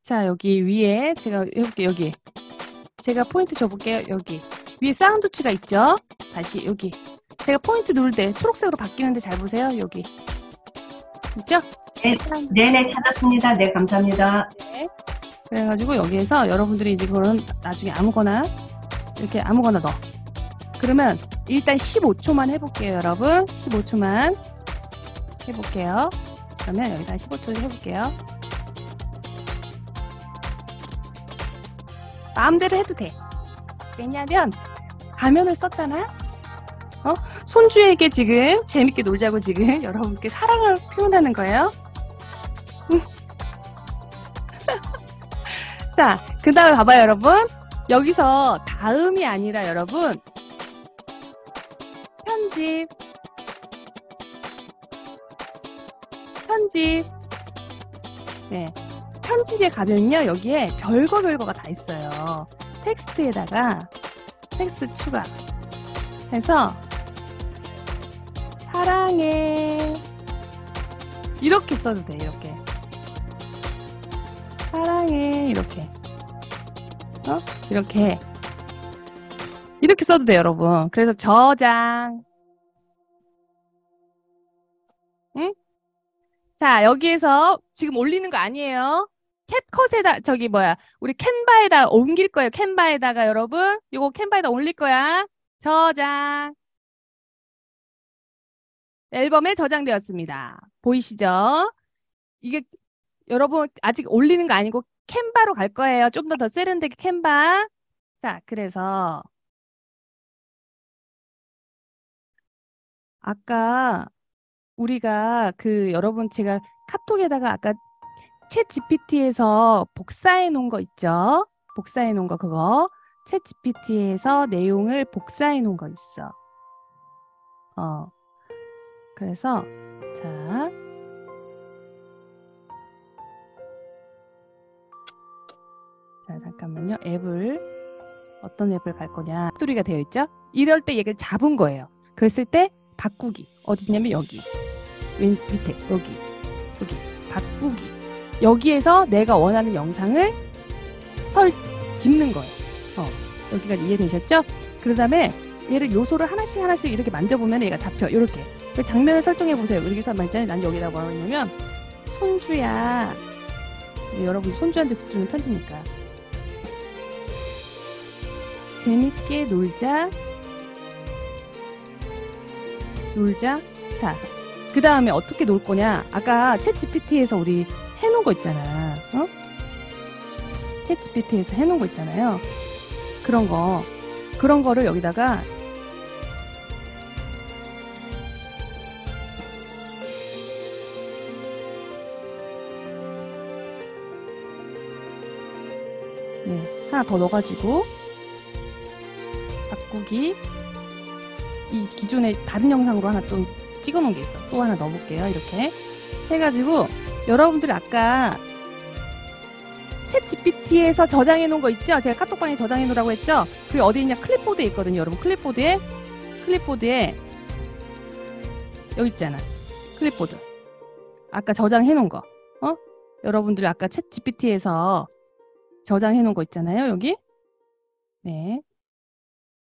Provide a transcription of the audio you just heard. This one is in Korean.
자, 여기 위에 제가 해볼게요. 여기. 제가 포인트 줘볼게요. 여기. 위에 사운드치가 있죠? 다시 여기. 제가 포인트 누를 때 초록색으로 바뀌는데 잘 보세요. 여기. 있죠? 네, 네네, 찾았습니다. 네, 감사합니다. 네. 그래가지고 여기에서 여러분들이 이제 그거는 나중에 아무거나 이렇게 아무거나 넣어. 그러면 일단 15초만 해볼게요, 여러분. 15초만 해볼게요. 그러면 여기다 15초 해볼게요. 마음대로 해도 돼. 왜냐면 가면을 썼잖아. 손주에게 지금 재밌게 놀자고 지금 여러분께 사랑을 표현하는 거예요. 자, 그 다음에 봐봐요, 여러분. 여기서 다음이 아니라 여러분 편집. 네. 편집에 가면요, 여기에 별거가 다 있어요. 텍스트에다가 텍스트 추가 해서 사랑해 이렇게 써도 돼. 이렇게 사랑해 이렇게 이렇게 써도 돼요, 여러분. 그래서 저장. 응? 자, 여기에서 지금 올리는 거 아니에요. 캡컷에다 우리 캔바에다 옮길 거예요. 캔바에다가 여러분 이거 캔바에다 올릴 거야. 저장. 앨범에 저장되었습니다. 보이시죠? 이게 여러분 아직 올리는 거 아니고 캔바로 갈 거예요. 좀 더 세련되게 캔바. 자, 그래서 아까 우리가 여러분 제가 카톡에다가 아까 챗 GPT에서 복사해 놓은 거 있죠? 복사해 놓은 거 그거. 챗 GPT에서 내용을 복사해 놓은 거 있어. 그래서 자. 자, 잠깐만요. 어떤 앱을 갈 거냐. 소리가 되어 있죠? 이럴 때 얘를 잡은 거예요. 그랬을 때 바꾸기. 어디냐면 여기. 밑에 여기 바꾸기. 여기에서 내가 원하는 영상을 집는 거예요. 여기가 이해되셨죠? 그 다음에 얘를 요소를 하나씩 이렇게 만져보면 얘가 잡혀. 이렇게. 장면을 설정해 보세요. 여기서 말했잖아요. 난 여기다 뭐라고 했냐면 손주야. 여러분 손주한테 주는 편지니까. 재밌게 놀자. 자, 그 다음에 어떻게 놀 거냐? 아까 챗 GPT에서 우리 해놓은 거 있잖아. 챗 GPT에서 해놓은 거 있잖아요. 그런 거를 여기다가 하나 더 넣어가지고 바꾸기. 이 기존에 다른 영상으로 하나 또 찍어놓은 게 있어. 또 하나 넣어볼게요. 이렇게 해가지고 여러분들이 아까 챗 GPT에서 저장해 놓은 거 있죠? 제가 카톡방에 저장해 놓으라고 했죠? 그게 어디 있냐? 클립보드에 있거든요. 여러분 클립보드에 여기 있잖아. 클립보드. 아까 저장해 놓은 거. 여러분들이 아까 챗 GPT에서 저장해 놓은 거 있잖아요. 여기. 네.